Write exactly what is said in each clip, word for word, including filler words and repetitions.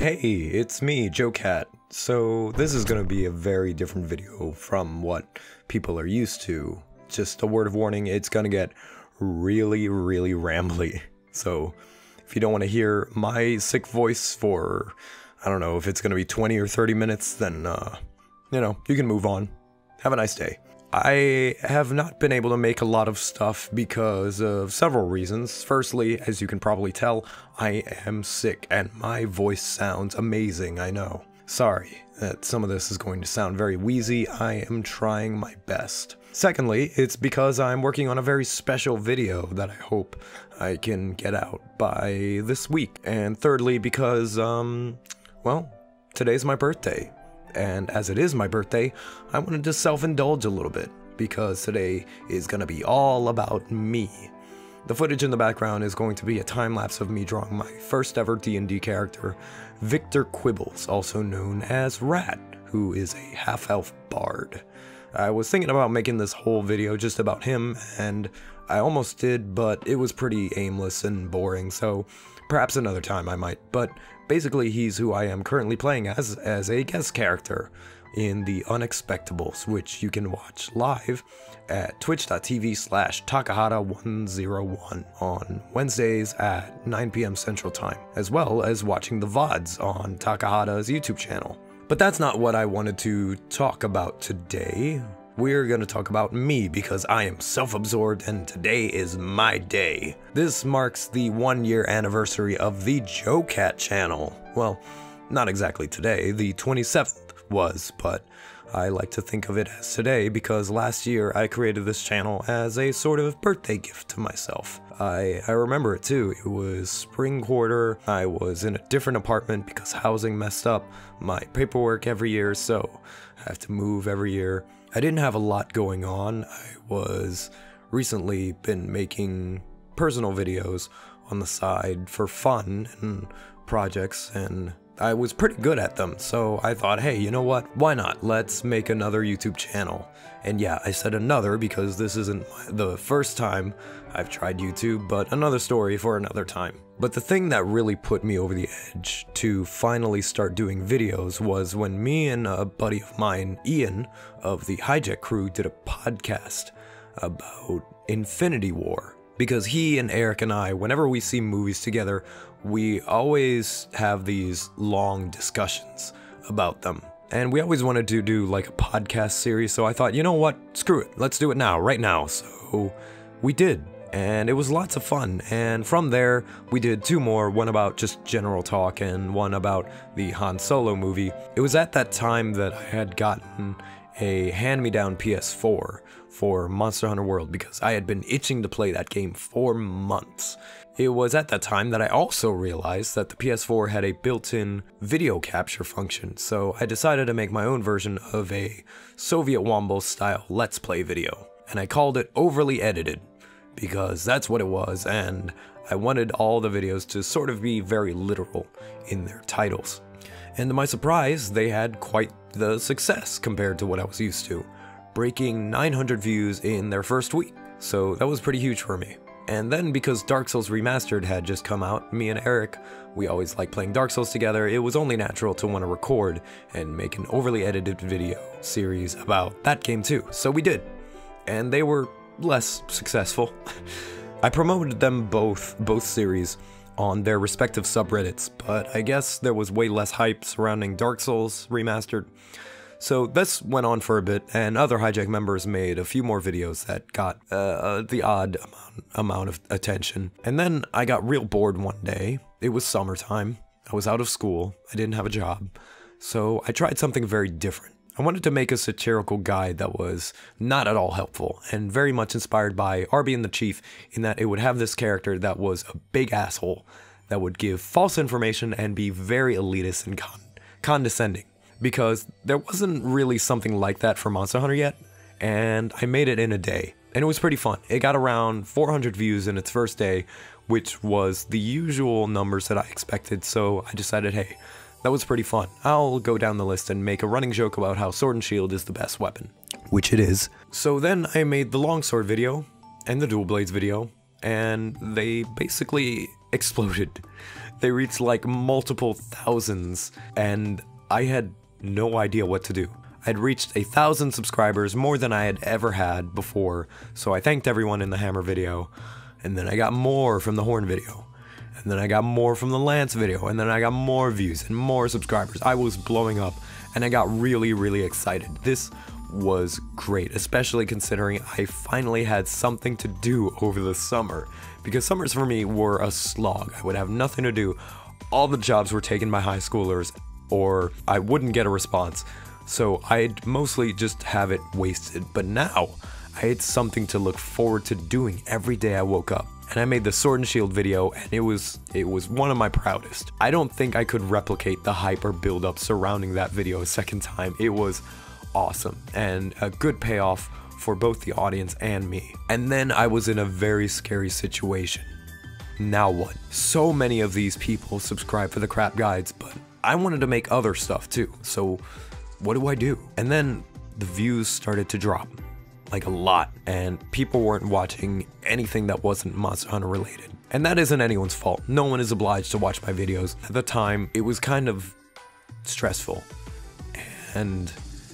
Hey, it's me, Joe Cat. So this is gonna be a very different video from what people are used to. Just a word of warning, it's gonna get really, really rambly. So if you don't want to hear my sick voice for, I don't know, if it's gonna be twenty or thirty minutes, then, uh, you know, you can move on. Have a nice day. I have not been able to make a lot of stuff because of several reasons. Firstly, as you can probably tell, I am sick and my voice sounds amazing, I know. Sorry that some of this is going to sound very wheezy, I am trying my best. Secondly, it's because I'm working on a very special video that I hope I can get out by this week. And thirdly, because, um, well, today's my birthday. And as it is my birthday, I wanted to self-indulge a little bit, because today is gonna be all about me. The footage in the background is going to be a time-lapse of me drawing my first ever D and D character, Victor Quibbles, also known as Rat, who is a half-elf bard. I was thinking about making this whole video just about him, and I almost did, but it was pretty aimless and boring, so perhaps another time I might. But basically, he's who I am currently playing as, as a guest character in The Unexpectables, which you can watch live at twitch.tv slash takahata101 on Wednesdays at nine p m Central Time, as well as watching the V O Ds on Takahata's YouTube channel. But that's not what I wanted to talk about today. We're gonna talk about me because I am self-absorbed and today is my day. This marks the one year anniversary of the Joe Cat channel. Well, not exactly today, the twenty-seventh was, but I like to think of it as today because last year I created this channel as a sort of birthday gift to myself. I, I remember it too. It was spring quarter. I was in a different apartment because housing messed up my paperwork every year, so I have to move every year. I didn't have a lot going on. I was recently been making personal videos on the side for fun and projects, and I was pretty good at them, so I thought, hey, you know what? Why not? Let's make another YouTube channel. And yeah, I said another because this isn't the first time I've tried YouTube, but another story for another time. But the thing that really put me over the edge to finally start doing videos was when me and a buddy of mine, Ian, of the Hijack Crew, did a podcast about Infinity War. Because he and Eric and I, whenever we see movies together, we always have these long discussions about them. And we always wanted to do like a podcast series, so I thought, you know what, screw it, let's do it now, right now. So we did, and it was lots of fun. And from there, we did two more, one about just general talk and one about the Han Solo movie. It was at that time that I had gotten a hand-me-down P S four for Monster Hunter World because I had been itching to play that game for months. It was at that time that I also realized that the P S four had a built-in video capture function, so I decided to make my own version of a Soviet Womble style Let's Play video, and I called it Overly Edited because that's what it was, and I wanted all the videos to sort of be very literal in their titles. And to my surprise, they had quite the success compared to what I was used to, breaking nine hundred views in their first week, so that was pretty huge for me. And then because Dark Souls Remastered had just come out, me and Eric, we always like playing Dark Souls together, it was only natural to want to record and make an overly edited video series about that game too, so we did. And they were less successful. I promoted them both, both series, on their respective subreddits, but I guess there was way less hype surrounding Dark Souls Remastered. So this went on for a bit, and other Hijack members made a few more videos that got uh, the odd amount, amount of attention. And then I got real bored one day. It was summertime, I was out of school, I didn't have a job, so I tried something very different. I wanted to make a satirical guide that was not at all helpful, and very much inspired by Arby and the Chief, in that it would have this character that was a big asshole, that would give false information and be very elitist and con condescending. Because there wasn't really something like that for Monster Hunter yet, and I made it in a day, and it was pretty fun. It got around four hundred views in its first day, which was the usual numbers that I expected, so I decided, hey, that was pretty fun. I'll go down the list and make a running joke about how Sword and Shield is the best weapon, which it is. So then I made the Longsword video, and the Dual Blades video, and they basically exploded. They reached like multiple thousands, and I had no idea what to do. I'd reached a thousand subscribers, more than I had ever had before, so I thanked everyone in the Hammer video, and then I got more from the Horn video, and then I got more from the Lance video, and then I got more views and more subscribers. I was blowing up, and I got really, really excited. This was great, especially considering I finally had something to do over the summer, because summers for me were a slog. I would have nothing to do. All the jobs were taken by high schoolers, or I wouldn't get a response, so I'd mostly just have it wasted. But now, I had something to look forward to doing every day I woke up. And I made the Sword and Shield video, and it was it was one of my proudest. I don't think I could replicate the hype or build up surrounding that video a second time. It was awesome, and a good payoff for both the audience and me. And then I was in a very scary situation. Now what? So many of these people subscribe for the crap guides, but I wanted to make other stuff too, so what do I do? And then the views started to drop, like a lot, and people weren't watching anything that wasn't Monster Hunter related. And that isn't anyone's fault. No one is obliged to watch my videos. At the time, it was kind of stressful, and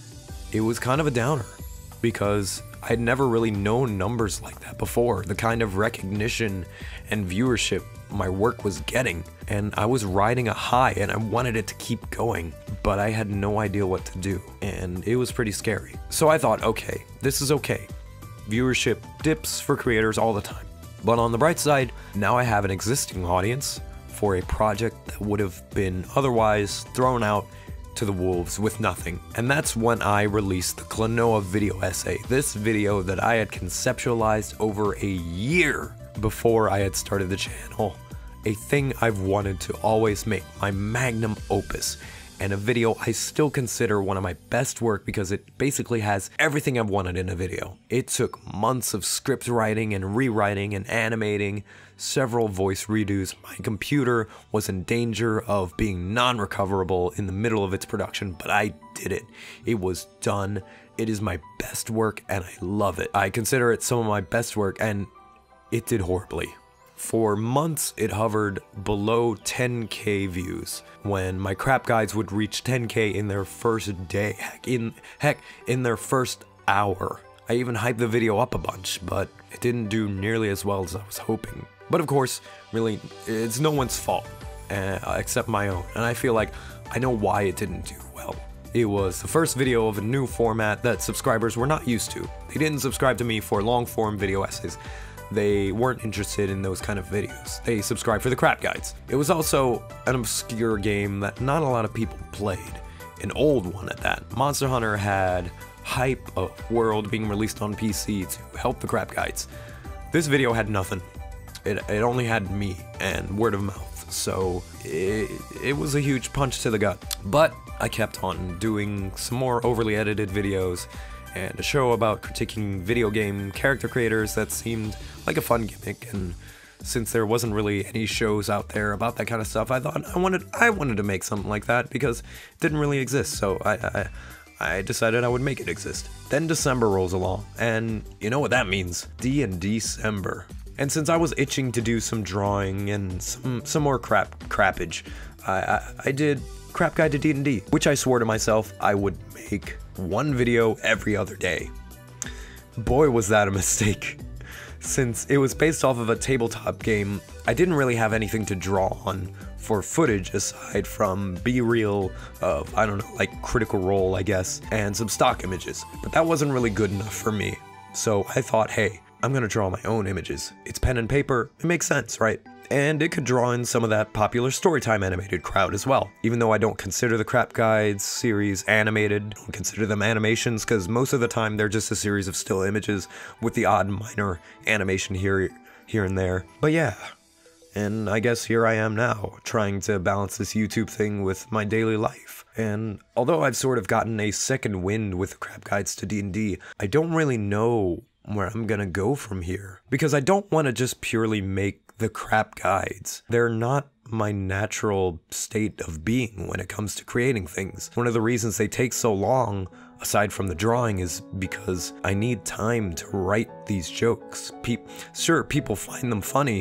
it was kind of a downer, because I'd never really known numbers like that before, the kind of recognition and viewership my work was getting, and I was riding a high and I wanted it to keep going, but I had no idea what to do, and it was pretty scary. So I thought, okay, this is okay. Viewership dips for creators all the time. But on the bright side, now I have an existing audience for a project that would have been otherwise thrown out to the wolves with nothing. And that's when I released the Klonoa video essay, this video that I had conceptualized over a year before I had started the channel. A thing I've wanted to always make, my magnum opus, and a video I still consider one of my best work because it basically has everything I've wanted in a video. It took months of script writing and rewriting and animating, several voice redos. My computer was in danger of being non-recoverable in the middle of its production, but I did it. It was done. It is my best work and I love it. I consider it some of my best work, and it did horribly. For months, it hovered below ten K views, when my crap guides would reach ten K in their first day, heck, in, heck, in their first hour. I even hyped the video up a bunch, but it didn't do nearly as well as I was hoping. But of course, really, it's no one's fault, uh, except my own, and I feel like I know why it didn't do well. It was the first video of a new format that subscribers were not used to. They didn't subscribe to me for long-form video essays. They weren't interested in those kind of videos. They subscribed for the crap guides. It was also an obscure game that not a lot of people played. An old one at that. Monster Hunter had hype of World being released on P C to help the crap guides. This video had nothing. It, it only had me and word of mouth, so it, it was a huge punch to the gut. But I kept on doing some more overly edited videos, and a show about critiquing video game character creators that seemed like a fun gimmick. And since there wasn't really any shows out there about that kind of stuff, I thought I wanted I wanted to make something like that because it didn't really exist. So I, I I decided I would make it exist. Then December rolls along, and you know what that means? D and D-cember. And since I was itching to do some drawing and some some more crap crappage, I I, I did Crap Guide to D and D, which I swore to myself I would make one video every other day. Boy, was that a mistake. Since it was based off of a tabletop game, I didn't really have anything to draw on for footage aside from B-reel of, I don't know, like Critical Role, I guess, and some stock images. But that wasn't really good enough for me. So I thought, hey, I'm gonna draw my own images. It's pen and paper, it makes sense, right? And it could draw in some of that popular Storytime animated crowd as well. Even though I don't consider the Crap Guides series animated, don't consider them animations, because most of the time they're just a series of still images with the odd minor animation here, here and there. But yeah, and I guess here I am now, trying to balance this YouTube thing with my daily life. And although I've sort of gotten a second wind with the Crap Guides to D and D, I don't really know where I'm gonna go from here, because I don't want to just purely make the crap guides. They're not my natural state of being when it comes to creating things. One of the reasons they take so long, aside from the drawing, is because I need time to write these jokes. Pe- sure, people find them funny,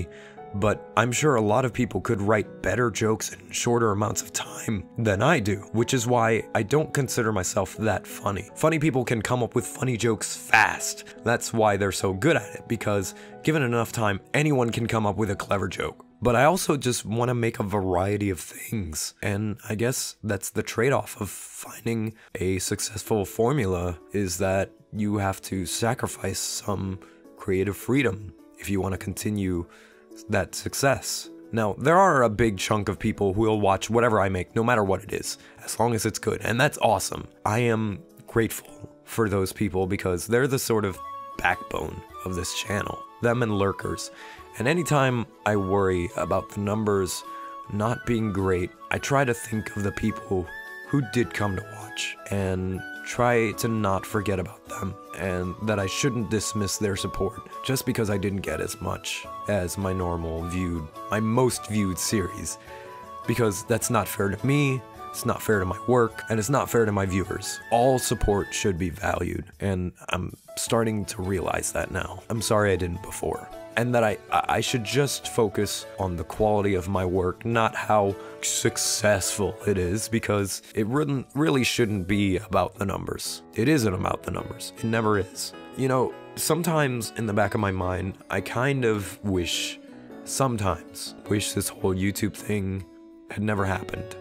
but I'm sure a lot of people could write better jokes in shorter amounts of time than I do, which is why I don't consider myself that funny. Funny people can come up with funny jokes fast. That's why they're so good at it, because given enough time, anyone can come up with a clever joke. But I also just want to make a variety of things, and I guess that's the trade-off of finding a successful formula, is that you have to sacrifice some creative freedom if you want to continue that success. Now, there are a big chunk of people who will watch whatever I make, no matter what it is, as long as it's good, and that's awesome. I am grateful for those people because they're the sort of backbone of this channel, them and lurkers. And anytime I worry about the numbers not being great, I try to think of the people who did come to watch and try to not forget about them, and that I shouldn't dismiss their support just because I didn't get as much as my normal viewed, my most viewed series, because that's not fair to me, it's not fair to my work, and it's not fair to my viewers. All support should be valued, and I'm starting to realize that now. I'm sorry I didn't before. And that I, I should just focus on the quality of my work, not how successful it is, because it really, really shouldn't be about the numbers. It isn't about the numbers. It never is. You know, sometimes in the back of my mind, I kind of wish, sometimes, wish this whole YouTube thing had never happened.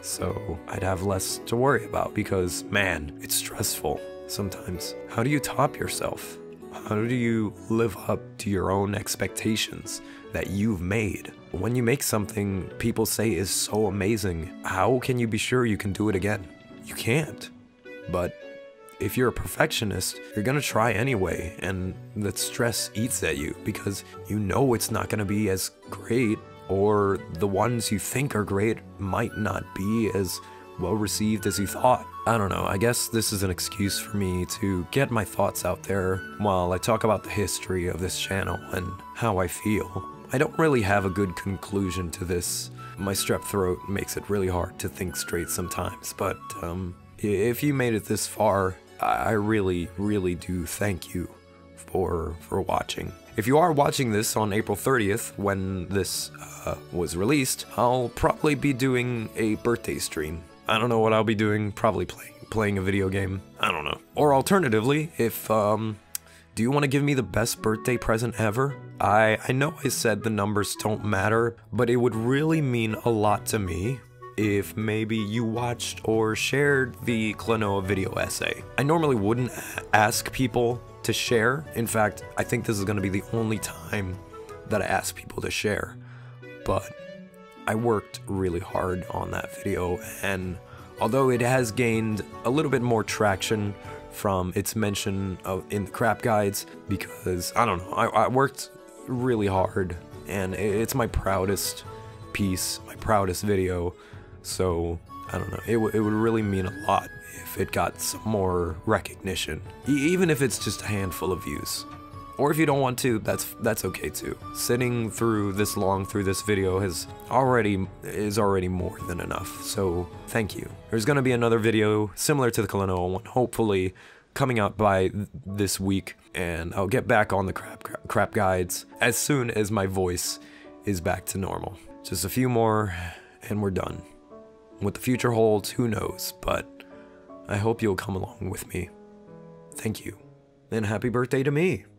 So I'd have less to worry about, because, man, it's stressful sometimes. How do you top yourself? How do you live up to your own expectations that you've made? When you make something people say is so amazing, how can you be sure you can do it again? You can't. But if you're a perfectionist, you're gonna try anyway, and that stress eats at you because you know it's not gonna be as great, or the ones you think are great might not be as well received as you thought. I don't know, I guess this is an excuse for me to get my thoughts out there while I talk about the history of this channel and how I feel. I don't really have a good conclusion to this. My strep throat makes it really hard to think straight sometimes, but um, if you made it this far, I really, really do thank you for, for watching. If you are watching this on April thirtieth, when this uh, was released, I'll probably be doing a birthday stream. I don't know what I'll be doing, probably playing playing a video game, I don't know. Or alternatively, if, um, do you want to give me the best birthday present ever? I, I know I said the numbers don't matter, but it would really mean a lot to me if maybe you watched or shared the Klonoa video essay. I normally wouldn't ask people to share. In fact, I think this is going to be the only time that I ask people to share, but I worked really hard on that video, and although it has gained a little bit more traction from its mention of in the crap guides, because I don't know, I, I worked really hard, and it's my proudest piece, my proudest video, so I don't know, it, it would really mean a lot if it got some more recognition, e even if it's just a handful of views. Or if you don't want to, that's that's okay too. Sitting through this long through this video has already is already more than enough, so thank you. There's gonna be another video similar to the Klonoa one, hopefully coming out by th this week, and I'll get back on the crap, crap crap guides as soon as my voice is back to normal. Just a few more, and we're done. What the future holds, who knows, but I hope you'll come along with me. Thank you, and happy birthday to me.